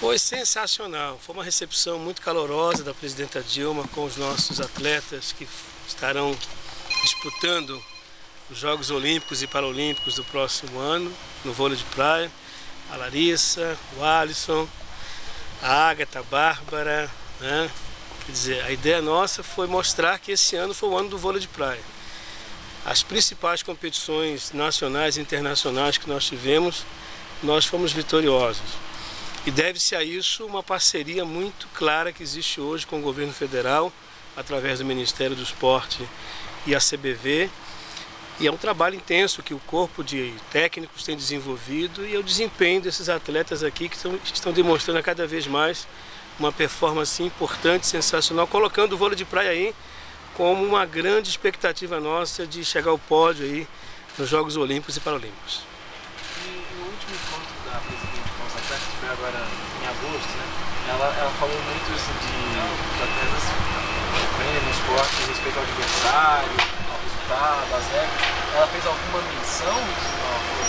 Foi sensacional, foi uma recepção muito calorosa da presidenta Dilma com os nossos atletas que estarão disputando os Jogos Olímpicos e Paralímpicos do próximo ano, no vôlei de praia. A Larissa, o Alisson, a Ágata, a Bárbara, né? Quer dizer, a ideia nossa foi mostrar que esse ano foi o ano do vôlei de praia. As principais competições nacionais e internacionais que nós tivemos, nós fomos vitoriosos. E deve-se a isso uma parceria muito clara que existe hoje com o governo federal, através do Ministério do Esporte e a CBV. E é um trabalho intenso que o corpo de técnicos tem desenvolvido e o desempenho desses atletas aqui que estão demonstrando a cada vez mais uma performance importante, sensacional, colocando o vôlei de praia aí como uma grande expectativa nossa de chegar ao pódio aí nos Jogos Olímpicos e Paralímpicos. E no último encontro da presidente com os atletas, que foi agora em agosto, né? Ela falou muito isso de atletas aprendem no esporte com respeito ao adversário, ao resultado, às regras. Ela fez alguma menção?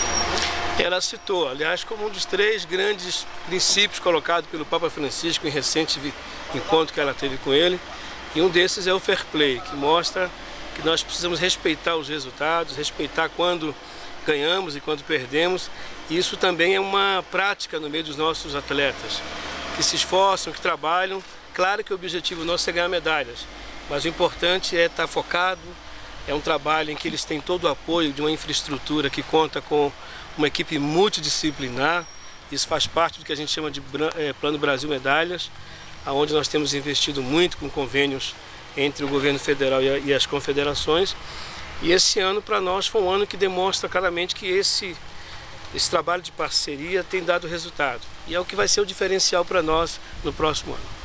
Ela citou, aliás, como um dos 3 grandes princípios colocados pelo Papa Francisco em recente encontro que ela teve com ele. E um desses é o fair play, que mostra que nós precisamos respeitar os resultados, respeitar quando ganhamos e quando perdemos. E isso também é uma prática no meio dos nossos atletas, que se esforçam, que trabalham. Claro que o objetivo nosso é ganhar medalhas, mas o importante é estar focado. É um trabalho em que eles têm todo o apoio de uma infraestrutura que conta com uma equipe multidisciplinar. Isso faz parte do que a gente chama de Plano Brasil Medalhas, onde nós temos investido muito com convênios entre o governo federal e as confederações. E esse ano para nós foi um ano que demonstra claramente que esse trabalho de parceria tem dado resultado. E é o que vai ser o diferencial para nós no próximo ano.